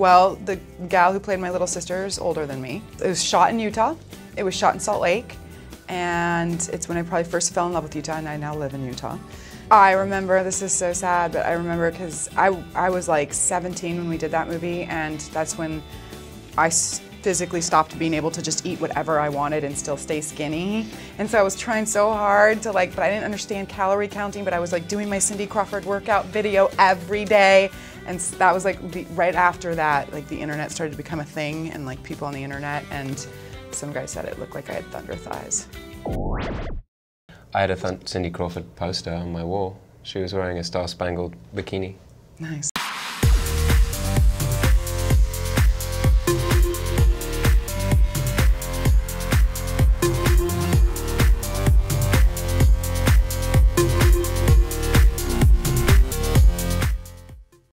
Well, the gal who played my little sister is older than me. It was shot in Utah. It was shot in Salt Lake. And it's when I probably first fell in love with Utah, and I now live in Utah. I remember, this is so sad, but I remember because I was like 17 when we did that movie, and that's when I physically stopped being able to just eat whatever I wanted and still stay skinny. And so I was trying so hard to but I didn't understand calorie counting, but I was like doing my Cindy Crawford workout video every day. And that was like right after that, like the internet started to become a thing, and like people on the internet, and some guy said it looked like I had thunder thighs. I had a Cindy Crawford poster on my wall. She was wearing a star-spangled bikini. Nice.